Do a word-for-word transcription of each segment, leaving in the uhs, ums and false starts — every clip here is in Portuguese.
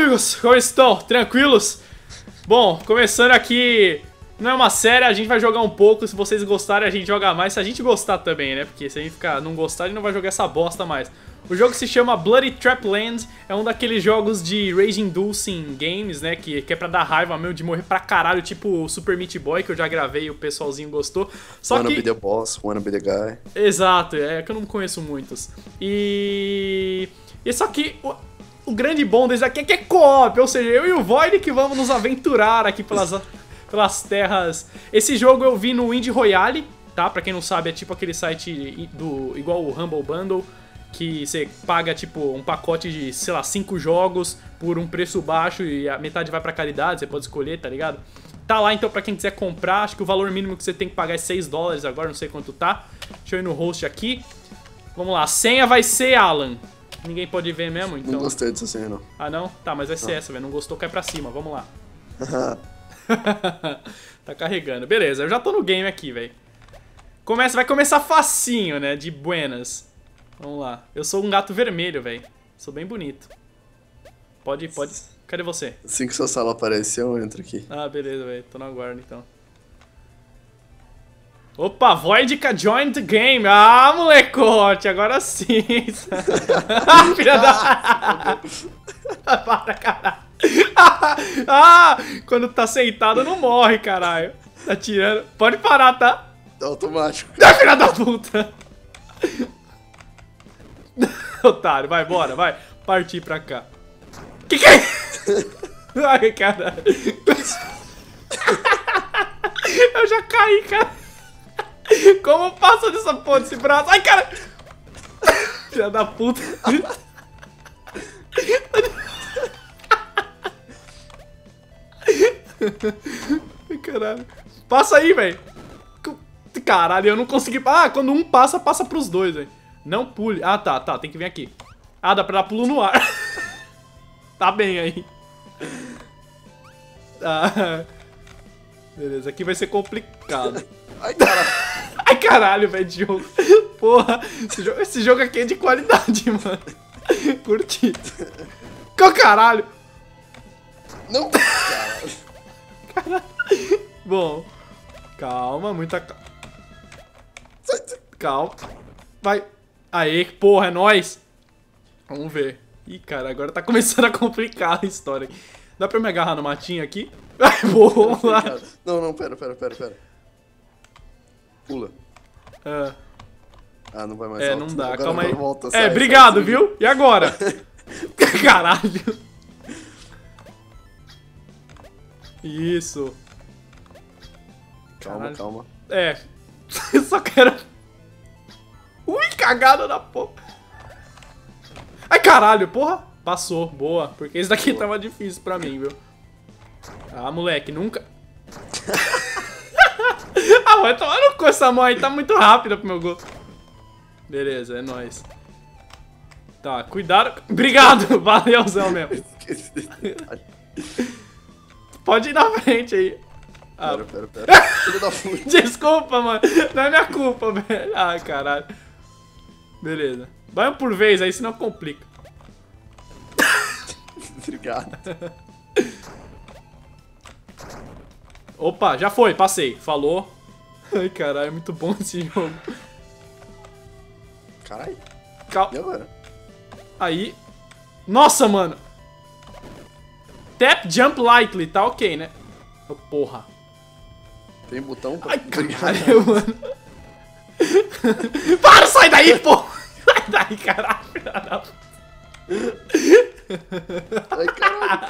amigos, como estão? Tranquilos? Bom, começando aqui, não é uma série, a gente vai jogar um pouco, se vocês gostarem a gente joga mais, se a gente gostar também, né? Porque se a gente ficar, não gostar, a gente não vai jogar essa bosta mais. O jogo se chama Bloody Trapland, é um daqueles jogos de Rage Inducing Games, né? Que, que é pra dar raiva mesmo, de morrer pra caralho, tipo o Super Meat Boy, que eu já gravei e o pessoalzinho gostou. Só wanna que... be the boss, wanna be the guy. Exato, é que eu não conheço muitos. E... E só que... O... O grande bom desse aqui é que é co-op, ou seja, eu e o Void que vamos nos aventurar aqui pelas, pelas terras. Esse jogo eu vi no Indie Royale, tá? Pra quem não sabe, é tipo aquele site do igual o Humble Bundle, que você paga tipo um pacote de, sei lá, cinco jogos por um preço baixo e a metade vai pra caridade, você pode escolher, tá ligado? Tá lá então pra quem quiser comprar, acho que o valor mínimo que você tem que pagar é seis dólares agora, não sei quanto tá. Deixa eu ir no host aqui. Vamos lá, a senha vai ser Alan. Ninguém pode ver mesmo, então... Não gostei dessa senha, não. Ah, não? Tá, mas vai ser não. essa, velho. Não gostou, cai pra cima. Vamos lá. Tá carregando. Beleza, eu já tô no game aqui, velho. Começa, vai começar facinho, né? De buenas. Vamos lá. Eu sou um gato vermelho, velho. Sou bem bonito. Pode, pode... Cadê você? Assim que sua sala aparecer, eu entro aqui. Ah, beleza, velho. Tô na guarda, então. Opa, Voidica joined the game. Ah, molecote, agora sim. Ah, filha da... Para, caralho. Ah, quando tá sentado não morre, caralho. Tá tirando. Pode parar, tá? É automático. Ah, filha da puta. Otário, vai, bora, vai. Partir pra cá. Que que é? Ai, caralho. Eu já caí, cara. Como passa dessa porra desse braço? Ai, cara! Filha da puta! Ai, caralho! Passa aí, velho! Caralho, eu não consegui... Ah, quando um passa, passa pros dois, velho. Não pule. Ah, tá, tá, tem que vir aqui. Ah, dá pra dar pulo no ar. Tá bem aí. Ah, beleza, aqui vai ser complicado. Ai, caralho. Ai, caralho, velho, de jogo. Porra, esse jogo, esse jogo aqui é de qualidade, mano. Curti. Que caralho. Não, caralho. Caralho. Bom, calma, muita calma. Calma. Vai. Aê, porra, é nóis. Vamos ver. Ih, cara, agora tá começando a complicar a história. Dá pra me agarrar no matinho aqui? Ai, boa. Não, não, pera, pera, pera, pera. Pula. Ah, ah não vai mais é, alto. não dá, Agora calma aí. Volta, é, sai, obrigado, sai, viu? E agora? Caralho. Isso. Calma, Caralho. calma. É. Eu só quero... Ui, cagada da porra. Ai, caralho, porra. Passou, boa. Porque esse daqui boa. Tava difícil pra mim, viu? Ah, moleque, nunca... Ah, vai tomar no cu essa mão aí, tá muito rápida pro meu gosto. Beleza, é nóis. Tá, cuidado. Obrigado, valeuzão mesmo. Esqueci desse detalhe. Pode ir na frente aí. Ah. Pera, pera, pera. Filho da puta. Desculpa, mano. Não é minha culpa, velho. Ai, caralho. Beleza. Vai um por vez aí, senão complica. Obrigado. Opa, já foi, passei. Falou. Ai, caralho, é muito bom esse jogo. Caralho. Cal... E agora? Aí. Nossa, mano. Tap Jump Lightly, tá ok, né? Oh, porra. Tem botão pra... Ai, caralho, mano. Para, sai daí, porra. Sai daí, caralho. Ai, caralho.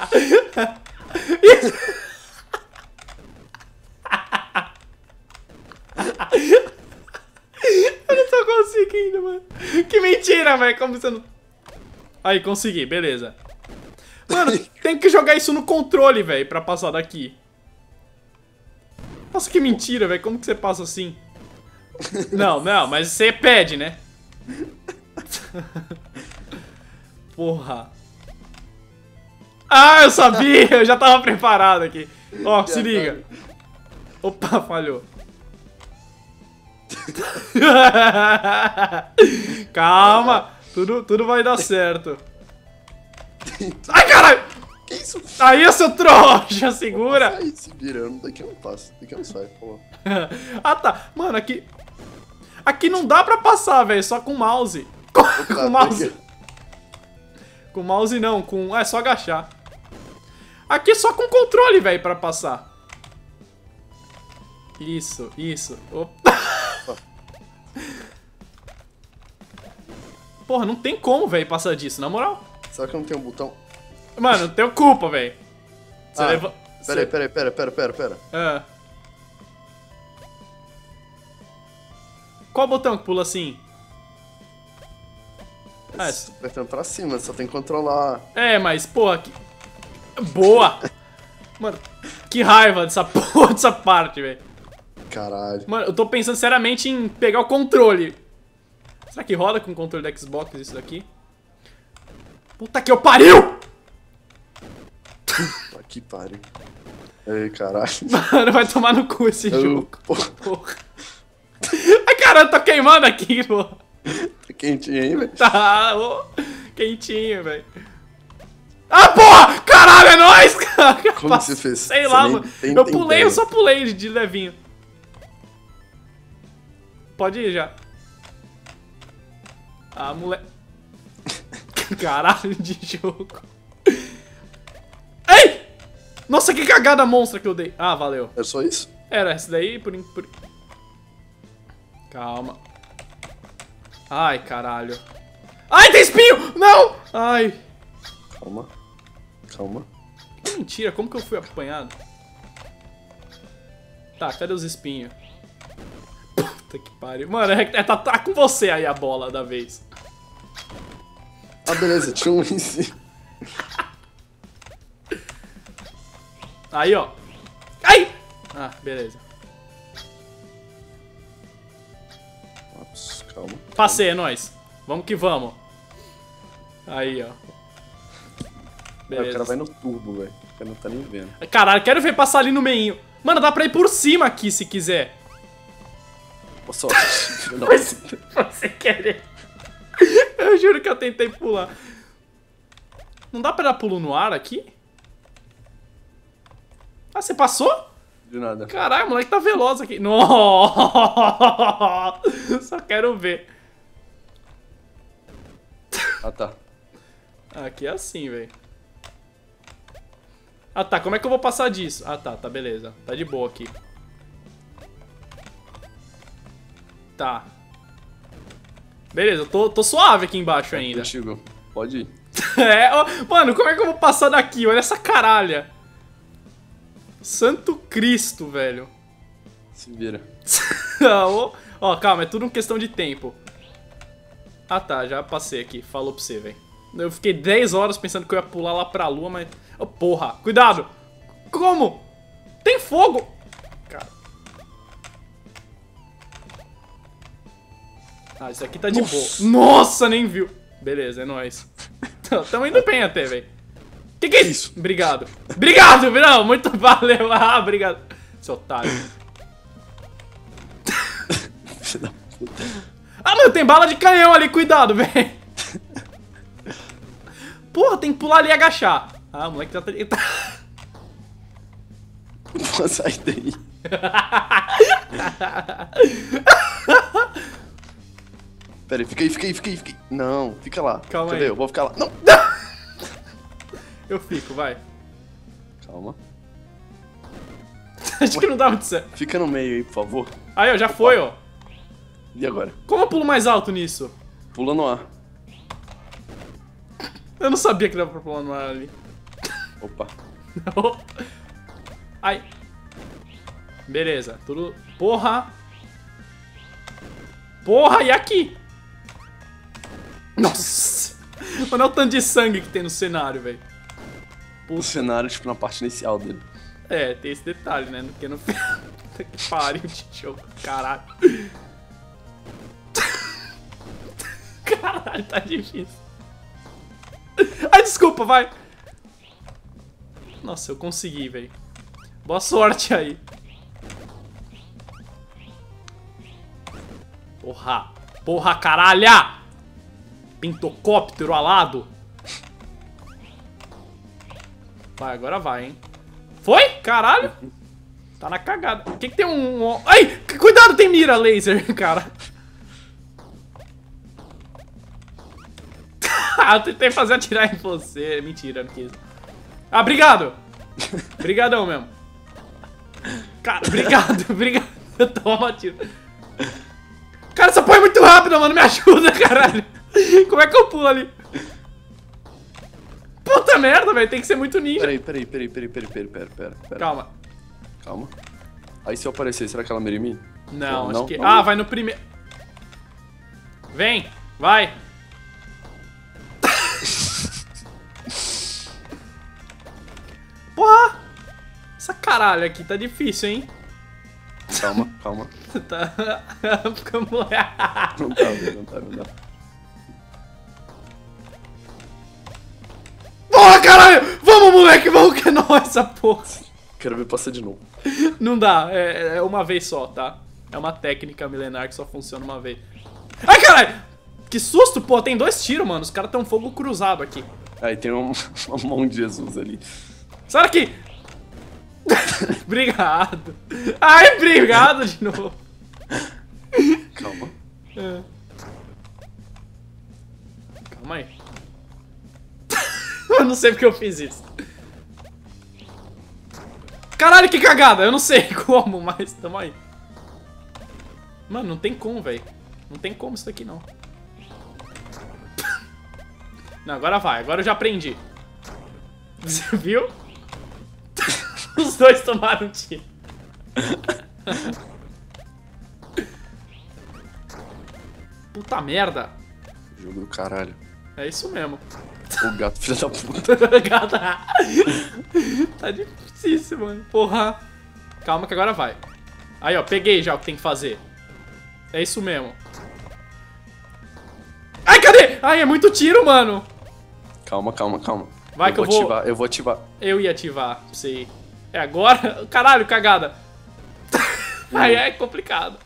Eu não tô conseguindo, mano. Que mentira, velho. Como você não... Aí, consegui. Beleza. Mano, tem que jogar isso no controle, velho, pra passar daqui. Nossa, que mentira, velho. Como que você passa assim? Não, não, mas você pede, né? Porra. Ah, eu sabia. Eu já tava preparado aqui. Ó, se liga. Opa, falhou. Calma, tudo, tudo vai dar certo. Ai, caralho! Que isso? Aí, seu trouxa, segura. Aí, se vira. Daqui eu não passo. Daqui eu não saio, pô. Ah, tá. Mano, aqui... Aqui não dá pra passar, velho. Só com mouse. Com, Opa, com mouse. peguei. Com mouse não. Com... É só agachar. Aqui é só com controle, velho, pra passar. Isso, isso. Opa. Porra, não tem como, velho, passar disso, na moral. Será que eu não tenho um botão? Mano, não tenho culpa, velho. Você Ah, leva... Peraí, peraí, pera, pera, pera, pera. Ah. Qual botão que pula assim? Ah, Esse, apertando pra cima, só tem que controlar. é, mas, porra, que... Boa! Mano, que raiva dessa porra, dessa parte, velho. Caralho. Mano, eu tô pensando seriamente em pegar o controle. Será que roda com o controle da Xbox isso daqui? Puta que eu pariu! Que pariu. Ei, caralho. Mano, vai tomar no cu esse Eu- jogo. Porra, Porra. Ai, caralho, eu tô queimando aqui, pô. tá quentinho aí, velho. Tá, ô, quentinho, velho. Ah, porra! Caralho, é nóis, cara! Como que você fez? Sei Você lá, nem mano. tem Eu pulei, ideia. eu só pulei de levinho. Pode ir já. Ah, moleque. Caralho de jogo. Ei! Nossa, que cagada monstra que eu dei. Ah, valeu. É só isso? Era esse daí, por... por... Calma. Ai, caralho. Ai, tem espinho! Não! Ai. Calma. Calma. Que mentira, como que eu fui apanhado? Tá, cadê os espinhos? Puta que pariu. Mano, é, é, tá, tá com você aí a bola da vez. Ah, beleza, tinha um em cima. Aí, ó. Ai! Ah, beleza. Ops, calma. Passei, é nóis. Vamos que vamos. Aí, ó. É, o Beleza. cara vai no turbo, velho. O cara não tá nem vendo. Caralho, quero ver passar ali no meinho. Mano, dá pra ir por cima aqui se quiser. Boa sorte. filho da Mas puta. você querer. Eu juro que eu tentei pular. Não dá pra dar pulo no ar aqui? Ah, você passou? De nada. Caralho, o moleque tá veloz aqui. Nossa! Só quero ver. Ah, tá. Aqui é assim, velho. Ah, tá. Como é que eu vou passar disso? Ah, tá. Tá, beleza. Tá de boa aqui. Tá. Beleza, eu tô, tô suave aqui embaixo ainda. Contigo. Pode ir. É, ó, mano, como é que eu vou passar daqui? Olha essa caralha. Santo Cristo, velho. Se vira. ó, ó, calma, é tudo uma questão de tempo. Ah, tá, já passei aqui. Falou pra você, velho. Eu fiquei dez horas pensando que eu ia pular lá pra lua, mas... Oh, porra, cuidado! Como? Tem fogo! Cara. Ah, isso aqui tá de boa. Nossa, nem viu. Beleza, é nóis. Tamo indo bem até, velho. Que que é isso? Obrigado. Obrigado, não, muito valeu. Ah, obrigado. Seu otário. Filho da puta. Ah, mano, tem bala de canhão ali, cuidado, velho. Porra, tem que pular ali e agachar. Ah, o moleque tá... tá... Pô, sai daí. Pera aí, fica aí, fica aí, fica aí, fica aí. Não, fica lá. Calma Quer aí. ver? Eu vou ficar lá. Não! Eu fico, vai. Calma. Acho que não dá muito certo. Fica no meio aí, por favor. Aí, ó, já foi, ó. E agora? Como eu pulo mais alto nisso? Pula no ar. Eu não sabia que dava pra pular no ar ali. Opa. Ai. Beleza, tudo... Porra! Porra, e aqui? Nossa! Mano, olha o tanto de sangue que tem no cenário, velho. O cenário, tipo, na parte inicial dele. É, tem esse detalhe, né? Porque no final... Puta que pariu de jogo, caralho. Caralho, tá difícil. Ai, desculpa, vai. Nossa, eu consegui, velho. Boa sorte aí. Porra. Porra, caralha! Pintocóptero alado. Vai, agora vai, hein. Foi? Caralho. Tá na cagada. O que que tem um... Ai, cuidado, tem mira laser, cara. Ah, eu tentei fazer atirar em você. Mentira, não quis. Ah, obrigado. Obrigadão mesmo. Cara, obrigado, obrigado. Toma, tiro. Cara, essa porra é muito rápida, mano. Me ajuda, caralho. Como é que eu pulo ali? Puta merda, velho. Tem que ser muito ninja. Peraí, peraí, peraí, peraí, peraí, peraí, peraí, peraí, peraí. Calma. Calma. Aí se eu aparecer, será que ela mira em mim? Não, Não, acho que... não. Ah, vai no primeiro... Vem, vai. Porra! Essa caralho aqui tá difícil, hein? Calma, calma. Tá... Fica moleque. Não tá, velho, não tá, não dá. Porra, caralho! Vamos, moleque, vamos que é nóis essa porra. Quero ver passar de novo. Não dá, é, é uma vez só, tá? É uma técnica milenar que só funciona uma vez. Ai, caralho! Que susto, pô, tem dois tiros, mano. Os caras tão fogo cruzado aqui. Aí tem um, uma mão de Jesus ali. Sai daqui! Obrigado. Ai, obrigado de novo. Calma. É. Calma aí. Eu não sei porque eu fiz isso. Caralho, que cagada! Eu não sei como, mas tamo aí. Mano, não tem como, velho. Não tem como isso daqui, não. Não, agora vai. Agora eu já aprendi. Você viu? Os dois tomaram um tiro. Puta merda. Jogo do caralho. É isso mesmo. O gato, filho da puta. Gata. Tá difícil, mano. Porra. Calma que agora vai. Aí, ó. Peguei já o que tem que fazer. É isso mesmo. Ai, cadê? Ai, é muito tiro, mano. Calma, calma, calma. Vai eu que eu vou vou... ativar, eu vou ativar. Eu ia ativar, pra você ir. É agora? Caralho, cagada. Aí é complicado.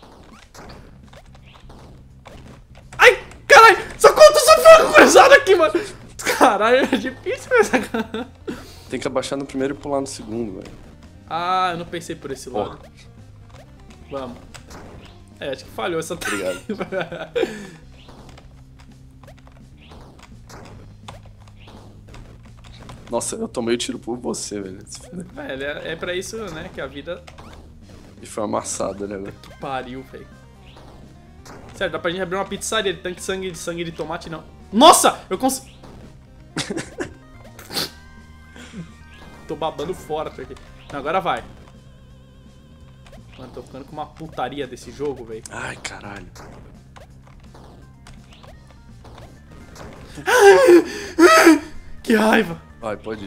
Ai, caralho. Só conta só fogo cruzado aqui, mano. Caralho, é difícil essa cara. Tem que abaixar no primeiro e pular no segundo, velho. Ah, eu não pensei por esse lado. Porra. Vamos. É, acho que falhou essa Obrigado. Nossa, eu tomei o tiro por você, velho. Velho, é, é pra isso, né, que a vida E foi amassada, né, velho? pariu, velho. Sério, dá pra gente abrir uma pizzaria de tanque de sangue de sangue de tomate, não. Nossa! Eu consegui... Tô babando fora isso aqui. Não, agora vai. Mano, tô ficando com uma putaria desse jogo, velho. Ai, caralho. Que raiva! Vai, pode ir.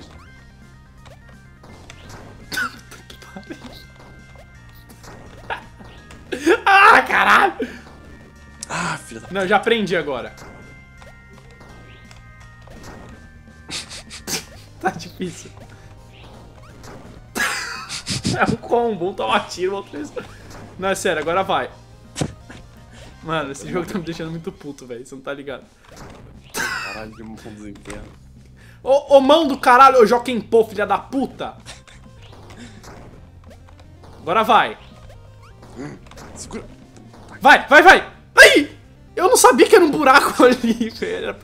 Ah, caralho! Ah, filha da... Não, já aprendi agora. Tá difícil. É um combo, um toma tiro, o outro... Não, é sério, agora vai. Mano, esse jogo tá me deixando muito puto, velho. Você não tá ligado. Caralho, de mão dos infernos. Ô, ô mão do caralho, ô Joaquim Pô, filha da puta! Agora vai. Segura. Vai, vai, vai! Ai! Eu não sabia que era um buraco ali, velho.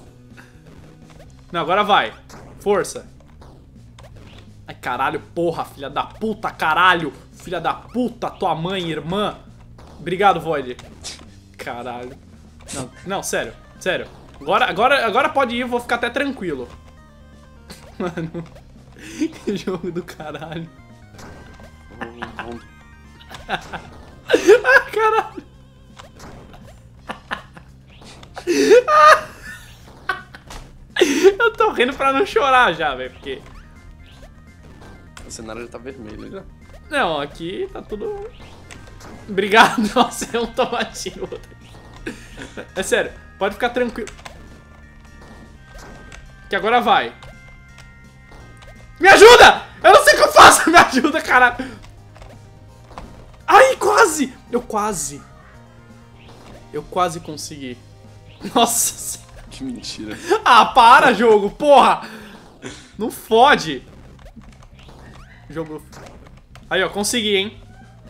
Não, agora vai. Força. Ai, caralho, porra, filha da puta, caralho. Filha da puta, tua mãe, irmã. Obrigado, Void. Caralho. Não, não, sério, sério. Agora, agora, agora pode ir, eu vou ficar até tranquilo. Mano, que jogo do caralho. Vamos, vamos. Ah, caralho. Eu tô rindo pra não chorar já, velho, porque... O cenário já tá vermelho já. Não, aqui tá tudo... Obrigado, nossa, é um tomatinho. É sério, pode ficar tranquilo. Que agora vai. Me ajuda! Eu não sei o que eu faço, me ajuda, caralho. Ai, quase! Eu quase. Eu quase consegui. Nossa. Que mentira. Ah, para, jogo, porra! Não fode. Jogo. Aí, ó, consegui, hein?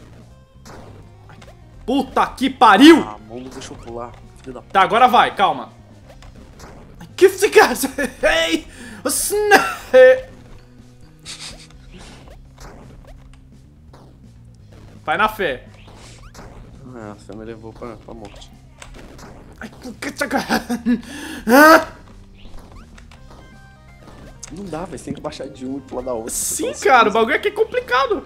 Puta que pariu! Ah, mano, deixa eu pular. Filho da... Tá, agora vai, calma. Que fica... Ei! Vai na fé. Ah, a fé me levou pra, pra morte. Não dá, velho. Você tem que baixar de um e pular da outra. Sim, cara, o bagulho aqui é complicado.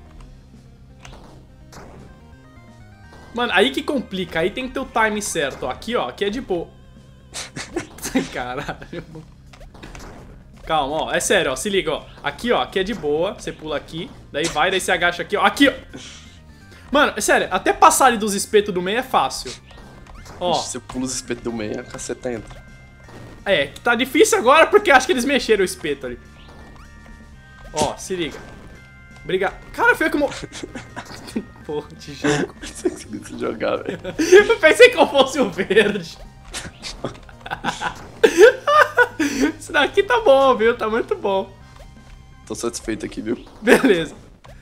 Mano, aí que complica, aí tem que ter o time certo, ó. Aqui, ó, aqui é de boa. Caralho. Calma, ó, é sério, ó, se liga, ó. Aqui, ó, aqui é de boa, você pula aqui, daí vai, daí você agacha aqui, ó. Aqui, ó. Mano, é sério, até passar ali dos espetos do meio é fácil. Ó. Se você pula os espetos do meio, a caceta entra. É, que tá difícil agora porque acho que eles mexeram o espeto ali. Ó, se liga. Obrigado. Cara, foi como... Porra, de jogo. Você conseguiu jogar, velho. Eu pensei que eu fosse o verde. Isso daqui tá bom, viu? Tá muito bom. Tô satisfeito aqui, viu? Beleza.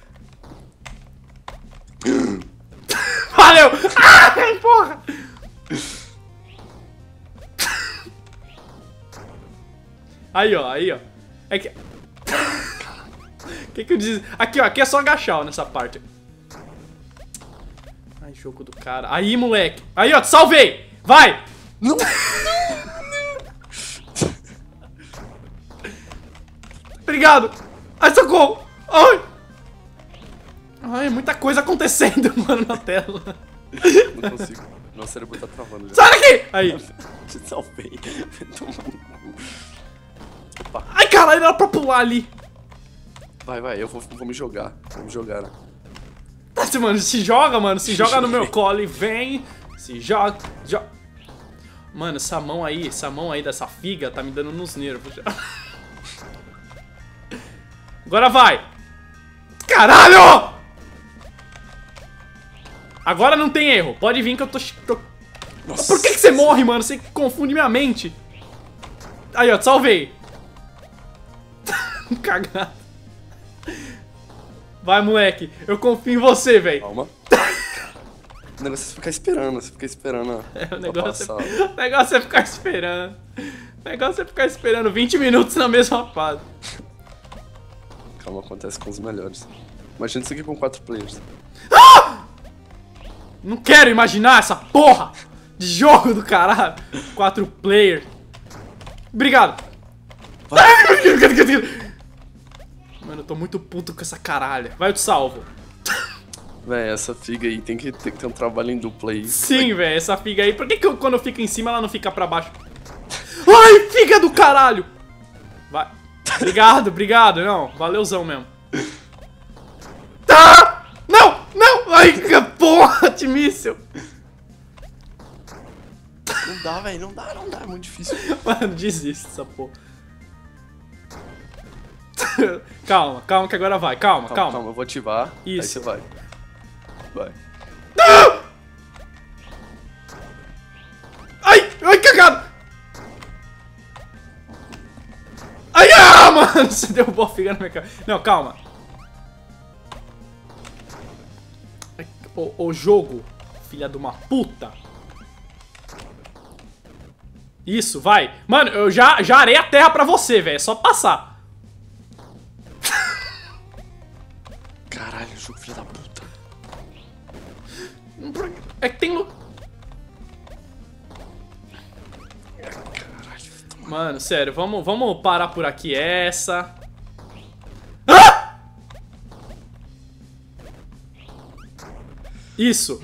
Valeu! Ai, porra! Aí, ó, aí, ó. É que... que que eu disse? Aqui, ó, aqui é só agachar, ó, nessa parte. Ai, jogo do cara. Aí, moleque. Aí, ó, te salvei! Vai! Não! Obrigado! Ai, socorro! Ai! Ai, muita coisa acontecendo, mano, na tela. Não consigo. Meu cérebro tá travando já. Sai daqui! Aí. Te salvei. Opa. Ai, caralho, era pra pular ali. Vai, vai, eu vou, vou me jogar. Vou me jogar, né? Nossa, mano, se joga, mano. Se joga no meu colo e vem. Se joga, joga. Mano, essa mão aí, essa mão aí dessa figa tá me dando nos nervos já. Agora vai. Caralho! Agora não tem erro. Pode vir que eu tô... tô... Nossa. Por que que você morre, mano? Você confunde minha mente. Aí, ó, te salvei. Cagado. Vai, moleque. Eu confio em você, velho. Calma. O negócio é você ficar esperando, você fica esperando. É, o negócio, passar. é... o negócio é ficar esperando. O negócio é ficar esperando vinte minutos na mesma fase. Calma, acontece com os melhores. Imagina isso aqui com quatro players. Ah! Não quero imaginar essa porra de jogo do caralho. Quatro player. Obrigado. Mano, eu tô muito puto com essa caralha. Vai, eu te salvo. Véi, essa figa aí tem que, tem que ter um trabalho em dupla aí. Sim, velho, essa figa aí. Por que, que eu, quando eu fico em cima ela não fica pra baixo? Ai, figa do caralho! Vai. Obrigado, obrigado. Não, valeuzão mesmo. Tá! Não, não! Ai, que porra de míssil. Não dá, velho, não dá, não dá, é muito difícil. Mano, desiste dessa porra. Calma, calma que agora vai. Calma, Calma, calma. calma, eu vou ativar. Isso. Aí você vai. Vai. Não! Ai, ai, cagado! Ai, ah, mano! Você derrubou a figa na minha cara. Não, calma. O, o jogo, filha de uma puta. Isso, vai. Mano, eu já, já arei a terra pra você, velho. É só passar. Caralho, jogo filho da puta. É que tem... lu- Caralho. Mano, sério, vamos, vamos parar por aqui essa. Ah! Isso.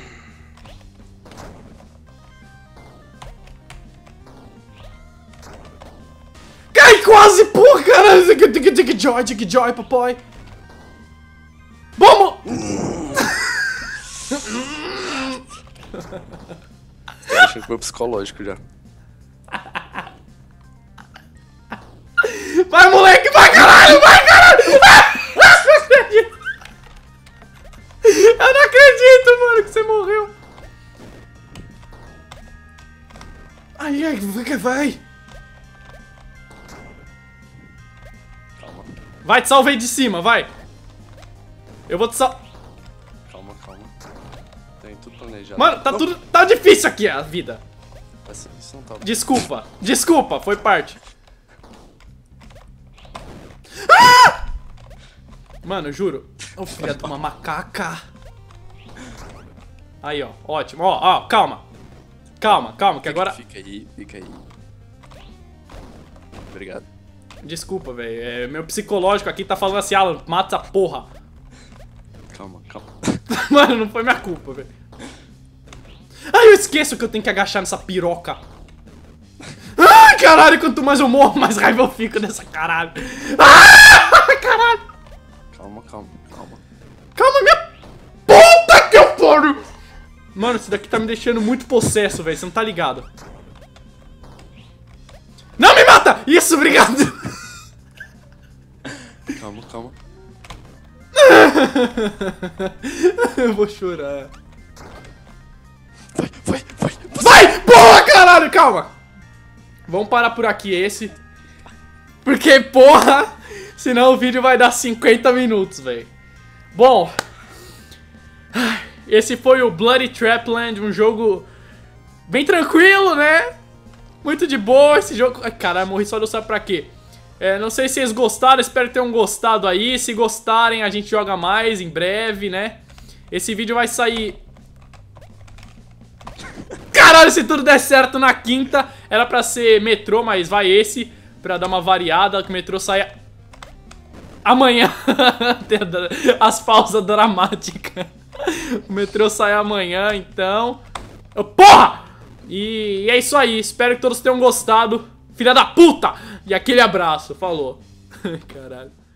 Cai quase, porra, caralho. Dig joy, dig joy, papai. Vamos! Tô achando que foi psicológico já. Vai, moleque, vai, caralho, vai, caralho! Eu não acredito! Eu não acredito, mano, que você morreu! Ai, ai, vai, vai! Vai, te salvei de cima, vai. Eu vou te salvar. Calma, calma. Tem tudo planejado. Mano, tá Não. tudo... Tá difícil aqui a vida. Essa- Isso não tá... Desculpa, desculpa, foi parte. Ah! Mano, juro. Ô, filha de uma macaca. Aí, ó, ótimo. Ó, ó, calma. Calma, calma, que agora... Fica aí, fica aí. Obrigado. Desculpa, velho. É, meu psicológico aqui tá falando assim, Alan, mata essa porra. Calma, calma. Mano, não foi minha culpa, velho. Ai, eu esqueço que eu tenho que agachar nessa piroca. Ai, caralho, quanto mais eu morro, mais raiva eu fico dessa caralho. Ah, caralho. Calma, calma, calma. Calma, minha puta que eu pariu. Mano, isso daqui tá me deixando muito possesso, velho. Você não tá ligado. Não me mata! Isso, obrigado. Calma, calma. Eu vou chorar. Vai, vai, vai. Vai! Porra, caralho, calma! Vamos parar por aqui esse. Porque, porra, senão o vídeo vai dar cinquenta minutos, velho. Bom, esse foi o Bloody Trapland, um jogo bem tranquilo, né? Muito de boa esse jogo. Ai, caralho, morri só de eu saber pra quê. É, não sei se vocês gostaram, espero que tenham gostado aí. Se gostarem, a gente joga mais em breve, né? Esse vídeo vai sair... Caralho, se tudo der certo na quinta. Era pra ser metrô, mas vai esse. Pra dar uma variada, que o metrô saia amanhã. As pausas dramáticas. O metrô sai amanhã, então. Oh, porra! E é isso aí, espero que todos tenham gostado. Filha da puta! E aquele abraço, falou. Caralho.